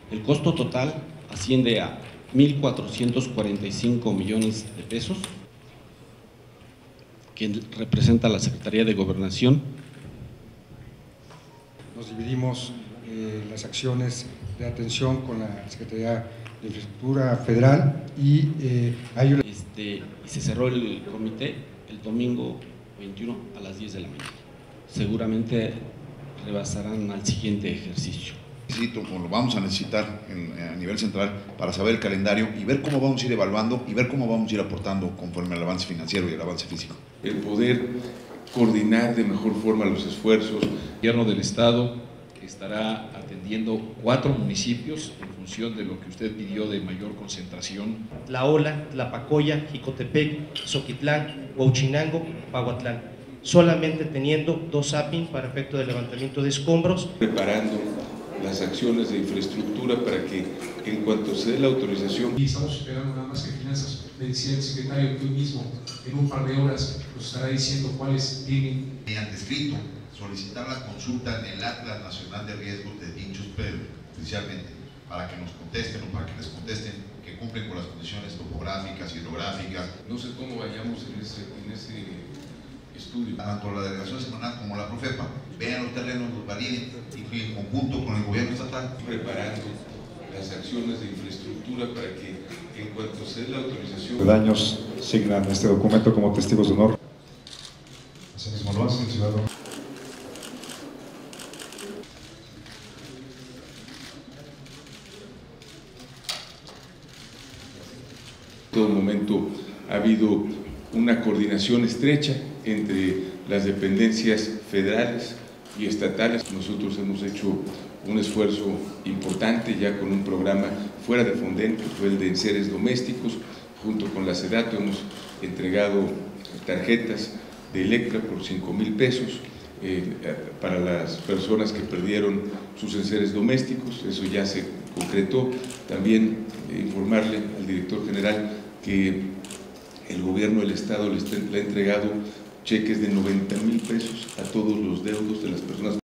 El costo total asciende a 1.445 millones de pesos, que representa la Secretaría de Gobernación. Nos dividimos las acciones de atención con la Secretaría de Infraestructura Federal y se cerró el comité el domingo 21 a las 10 de la mañana. Seguramente rebasarán al siguiente ejercicio. Lo vamos a necesitar a nivel central para saber el calendario y ver cómo vamos a ir evaluando y ver cómo vamos a ir aportando conforme al avance financiero y el avance físico. El poder coordinar de mejor forma los esfuerzos. El gobierno del estado estará atendiendo 4 municipios en función de lo que usted pidió de mayor concentración. Tlaola, Tlapacoya, Jicotepec, Zoquitlán, Huauchinango, Pahuatlán, solamente teniendo 2 APIN para efecto de levantamiento de escombros. Preparando las acciones de infraestructura para que en cuanto se dé la autorización. Y estamos esperando nada más que Finanzas, me decía el secretario que hoy mismo, en un par de horas, nos estará diciendo cuáles tienen. Mediante escrito, solicitar la consulta en el Atlas Nacional de Riesgos de dichos predios, oficialmente, para que nos contesten o para que les contesten que cumplen con las condiciones topográficas, hidrográficas. No sé cómo vayamos en ese estudio. Tanto la delegación semanal como la Profepa vean los terrenos, los validen y en conjunto con el gobierno estatal. Preparando las acciones de infraestructura para que en cuanto se dé la autorización. Los daños signan este documento como testigos de honor. Asimismo lo hace el ciudadano. En todo momento ha habido una coordinación estrecha entre las dependencias federales y estatales. Nosotros hemos hecho un esfuerzo importante ya con un programa fuera de Fonden, que fue el de enseres domésticos. Junto con la SEDATU hemos entregado tarjetas de Electra por 5,000 pesos para las personas que perdieron sus enseres domésticos. Eso ya se concretó. También informarle al director general que el gobierno del estado le ha entregado cheques de 90,000 pesos a todos los deudos de las personas